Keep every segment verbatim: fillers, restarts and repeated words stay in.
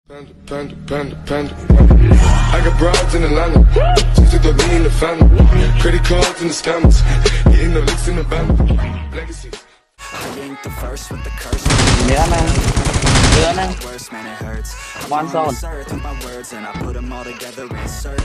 Panda, panda, panda, panda. I got broads in Atlanta. Just took the lean in the family. Credit cards and the scammers. Getting the licks in the band. Legacy. I ain't the first with the curse. Yeah, man. Yeah, man. Worse, man, it hurts. I'm One on zone. this earth with my words, and I put them all together in search.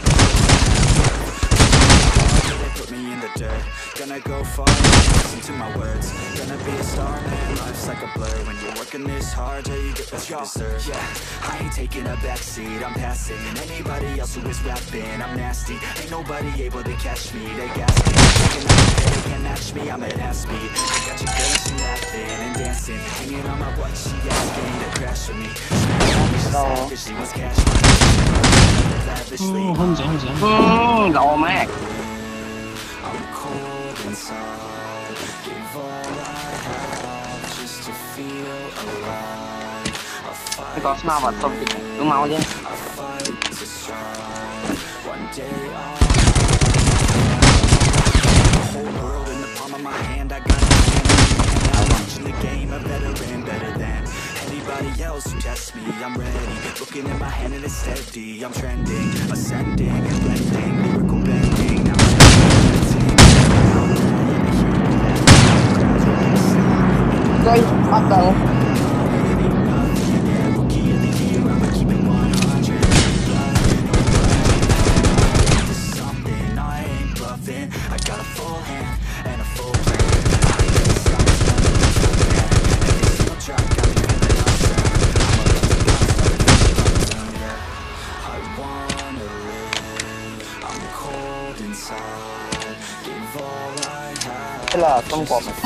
They put me in the dirt. Gonna go far, listen to my words. Gonna be a star, man. Life's like a blur. When you're working this hard, yeah, you get what you deserve. Yeah, I ain't taking a backseat. I'm passing anybody else who is rapping. I'm nasty. Ain't nobody able to catch me. They gas me. Thinking that they can match me. I'm at half speed. I got your girl, she laughing and dancing, hanging on my butt. She asking to crash with me. Savage, she wants cash. Lavishly. อืมหล่อมาก I'm cold inside. Give all I have just to feel alive. I ไม่ fight ก็สมาบัดต้มติดรู้เมาเนี่ย I fight to strive. One day I'll the whole world in the palm of my hand. I got it. I'm watching the game, a veteran, better than anybody else who tests me. I'm ready. Looking at my hand and it's steady. I'm trending, ascending and blending, lyrical bending. Now Rồi, bắt đầu. Thế là tôm cọp này.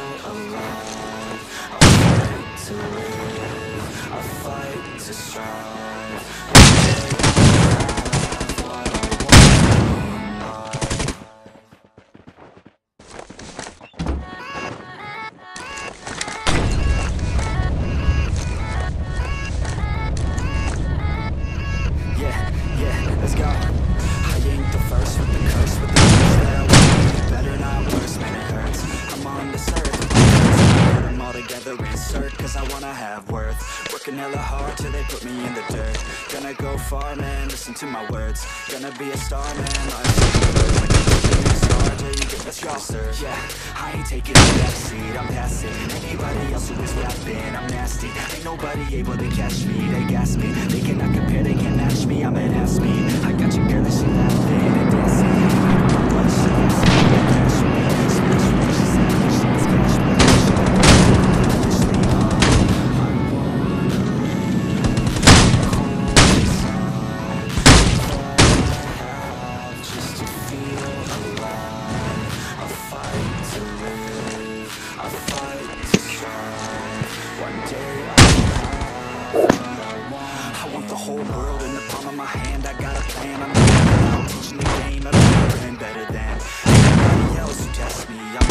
Yeah, yeah, let's go. I ain't the first with the curse, with the curse that I want. Better not worse, man, it hurts. I'm on this earth, put them all together, insert, cause I wanna have worth. Working hella hard till they put me in the dirt. Gonna go far, man, listen to my words. Gonna be a star, man, life's like a blur. When you're working this hard till you get what you deserve. Yeah, I ain't taking a backseat, I'm passing anybody else who is rapping. I'm nasty, ain't nobody able to catch me. They gas me, they cannot compare, they can't match me. I'm at half speed, I got your girl and she laughing and dancing. But she asking me to catch me. Smash me, she said that she was catch me. Lavishly, oh, I wanna live cold inside. All I have just to feel alive. I fight to live, I fight to strive. One day I'll have what I want. I want the whole world in the palm of my hand. I got a plan, I'm I'm teaching the game, I'm better and better than anybody else who tests me. I'm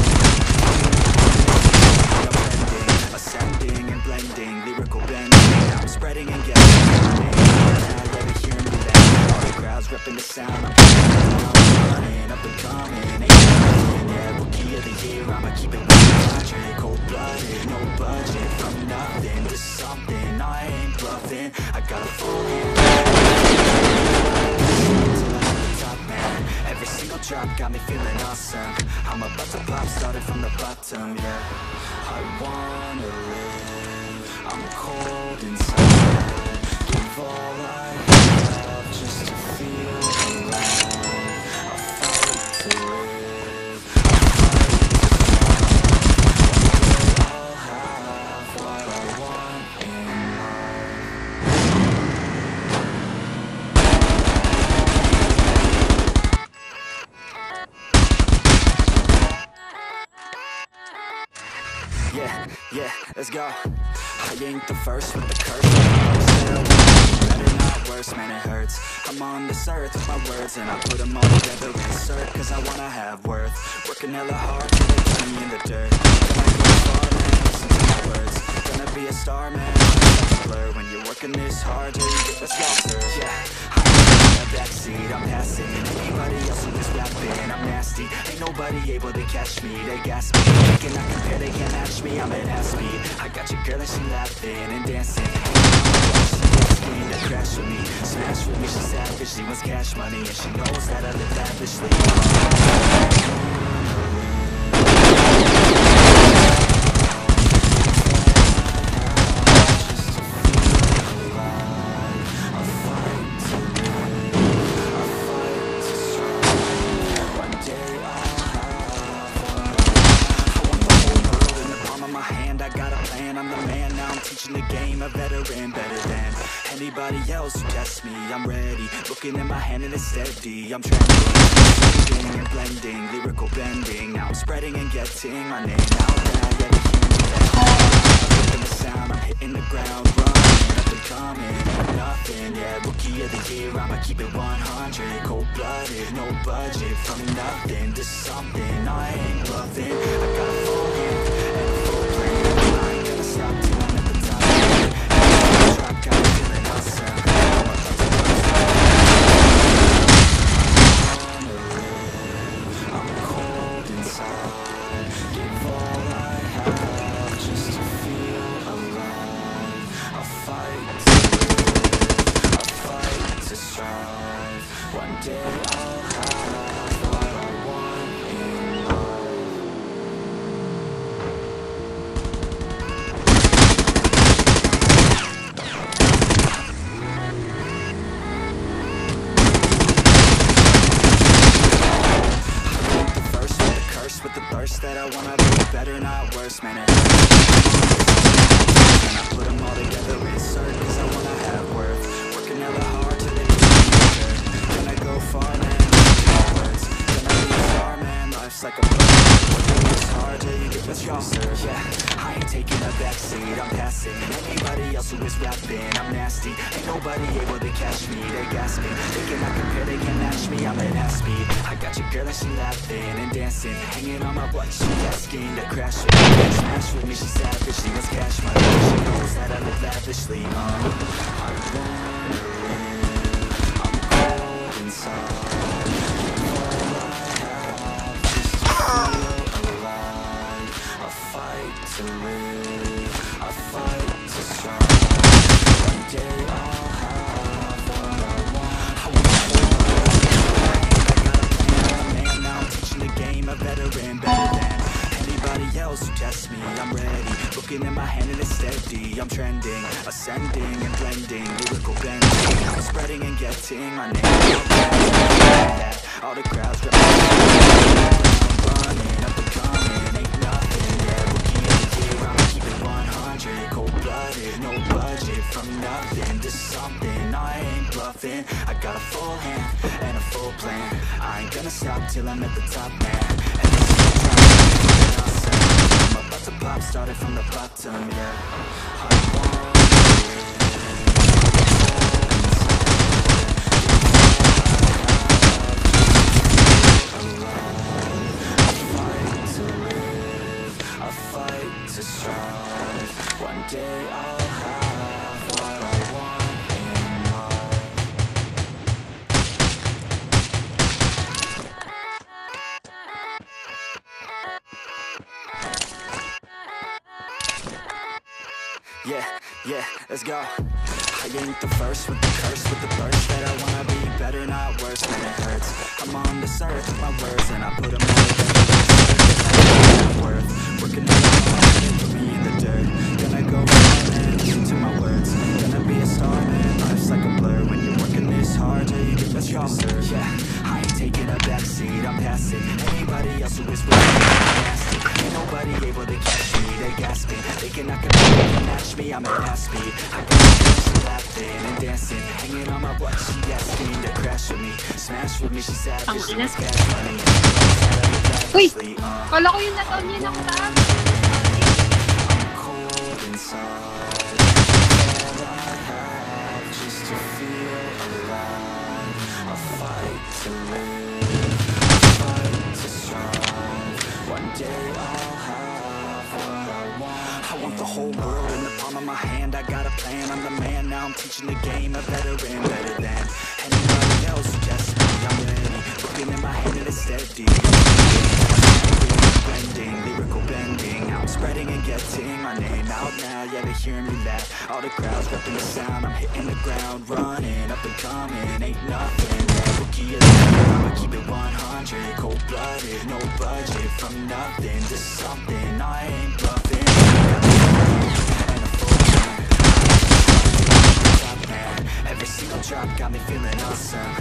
I'm blending, ascending and blending, lyrical bending. Now I'm spreading and getting now let me hear me then. All the crowds repping the sound. I'm running up and coming, ain't nothing. Yeah, rookie of the year, I'ma keep it one hundred. Cold-blooded, no budget, from nothing to something. I ain't bluffing, I got a full hand. Top man, every single drop got me feeling awesome. I'm about to pop, started from the bottom, yeah. I wanna live, I'm cold inside. Give all I have just to feel alive. I fight to live, I fight to strive. I'll have what I want in life. Yeah, yeah, let's go. I ain't the first with the curse. Better not worse, man, it hurts. I'm on this earth with my words, and I put them all together, insert, cause I wanna have worth. Working hella hard till they put me in the dirt. Gonna go far, man, listen to my words. Gonna be a star, man, like a blur. When you're working this hard till you get what you deserve. Yeah, I ain't in the backseat, I'm passing anybody else who is rapping. I'm nasty, ain't nobody able to catch me. They gas me, they cannot compare, they can't match me. I'm at half speed, I got your girl and she laughing and dancing. She asking She wants cash money and she knows that I live lavishly. Anybody else who tests me, I'm ready. Looking at my hand and it's steady. I'm trending, and blending, lyrical bending. Now I'm spreading and getting my name out there. Yeah, the I'm hitting the sound, I'm hitting the ground running, up and coming, nothing. Yeah, rookie of the year, I'ma keep it one hundred. Cold-blooded, no budget, from nothing to something. I ain't bluffing. I got a full hand and a full plan. I ain't gonna stop till I'm at the top. I got a feeling awesome. I'm cold inside. Give all I have just to feel alive. I'll fight to live. I'll fight to strive. One day I'll have what I want in life. With the burst that I wanna be better, not worse, man. It and I put them all together, insert, cause I wanna have worth. Working hella hard till they do me. Gonna go far, man, like words. Gonna be a star, man, life's like a bird. Working this hard till you get what you deserve. Yeah, I ain't taking a backseat, I'm passing. Anybody else who is rapping, I'm nasty. Ain't nobody able to catch me, they gasping. They cannot compare, they can't match me, I'm at half speed. I got your girl and she laughing and dancing, hanging on my butt, she asking to crash with me. Smash with me, she savage, she wants cash money. She knows that I live lavishly. uh, I wanna live, I'm cold inside. All I have is to feel alive. I fight to live, I fight to strive. One day I'll have what I want. I want to man, now I'm teaching the game, a veteran, better than anybody else who tests me. I'm ready, looking at my hand and it's steady. I'm trending, ascending and blending, lyrical bending. I'm spreading and getting my name out there. All the crowds I'm running, up and coming, ain't nothing. Yeah, rookie of the year, I'ma keep it one hundred. Cold-blooded, no budget, from nothing to something. I ain't bluffing. I got a full hand and a full plan. I ain't gonna stop till I'm at the top, man. And this is what I'm trying to do. I'm about to pop, started from the bottom, yeah. I want to strive. One day I'll have what I want in life. Yeah, yeah, let's go. I ain't the first with the curse, with the burst that I wanna be better, not worse, man, it hurts. I'm on this earth with my words and I put them all together. Worth working hard, put me in the dirt. Gonna go far, man, listen to my words. Gonna be a star, man, life's like a blur. When you're working this hard till you get what you deserve. Yeah, I ain't taking a backseat, I'm passing. Anybody else who is with me, I'm nasty. Ain't nobody able to catch me, they gasping. They cannot compare, they can match me, I'm at half speed. I got she laughing and dancing, hanging on my butt, she asking to crash with me. Smash with me, she savage, she wants cash money. Uy! Kala ko yung nataon niya ng tab. I'm cold inside. All I have just to feel alive. I fight to live, I fight to strive. One day I'll have what I want. I want the whole world in the palm of my hand. I got a plan, I'm the man. Now I'm teaching the game, a veteran, better than anybody else who tests me. I'm ready, looking in my hand and it's steady. Blending, lyrical bending, I'm I'm spreading and getting my name out now. Yeah, they hear me laugh. All the crowds repping the sound. I'm hitting the ground running, up and coming, ain't nothing. Yeah, rookie of the year, I'ma keep it one hundred. Cold-blooded, no budget. From nothing to something, I ain't bluffing. And a full time. Top man. Every single drop got me feeling awesome.